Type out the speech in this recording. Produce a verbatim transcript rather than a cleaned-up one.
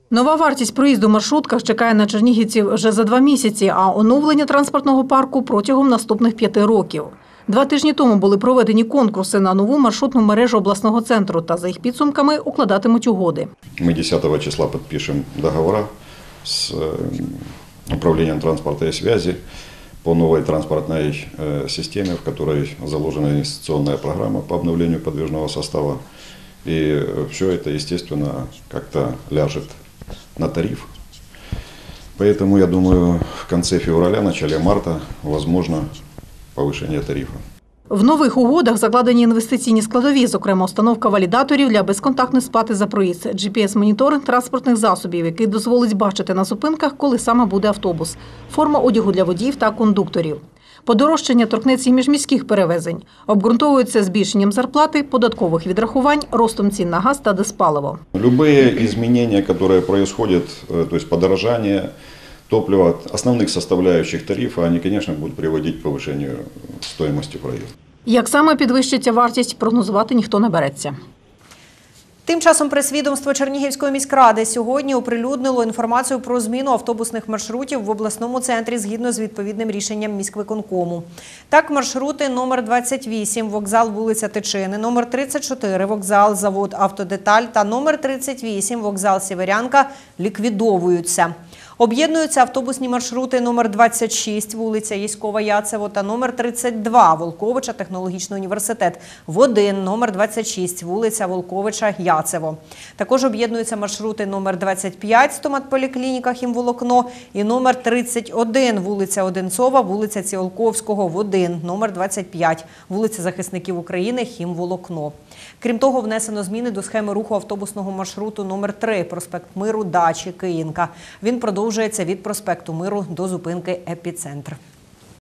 Нова вартість проїзду в маршрутках чекає на чернігівців вже за два місяці, а оновлення транспортного парку протягом наступних п'яти років. Два тижні тому були проведені конкурси на нову маршрутну мережу обласного центру, та за їх підсумками укладатимуть угоди. Ми десятого числа підпишемо договори з управлінням транспорту і зв'язку по новой транспортной системе, в которой заложена инвестиционная программа по обновлению подвижного состава. И все это, естественно, как-то ляжет на тариф. Поэтому, я думаю, в конце февраля, начале марта возможно повышение тарифа. В нових угодах закладені інвестиційні складові, зокрема установка валідаторів для безконтактної сплати за проїзд, джі пі ес-моніторинг транспортних засобів, який дозволить бачити на зупинках, коли саме буде автобус, форма одягу для водіїв та кондукторів. Подорожчання торкнеться і міжміських перевезень. Обґрунтовуються збільшенням зарплати, податкових відрахувань, ростом цін на газ та диспаливо. Любые изменения, которые происходят, то есть подорожание топлива, основных составляющих тарифа, они, конечно, будут приводить к повышению стоимости проезда. Як саме підвищиться вартість, прогнозувати ніхто не береться. Тим часом прес-відомство Чернігівської міськради сьогодні оприлюднило інформацію про зміну автобусних маршрутів в обласному центрі згідно з відповідним рішенням міськвиконкому. Так, маршрути номер двадцять вісім, вокзал вулиця Тичини, номер тридцять чотири, вокзал завод Автодеталь та номер тридцять вісім, вокзал Сєверянка ліквідовуються. Об'єднуються автобусні маршрути номер двадцять шість, вулиця Єськова-Яцево та номер тридцять два, Волковича, Технологічний університет, в один, номер двадцять шість, вулиця Волковича-Яцево. Також об'єднуються маршрути номер двадцять п'ять, стоматполіклініка Хімволокно і номер тридцять один, вулиця Одинцова, вулиця Ціолковського, в один, номер двадцять п'ять, вулиця Захисників України, Хімволокно. Крім того, внесено зміни до схеми руху автобусного маршруту номер три, проспект Миру, Дачі, Київка. Він продовжується від проспекту Миру до зупинки Епіцентр.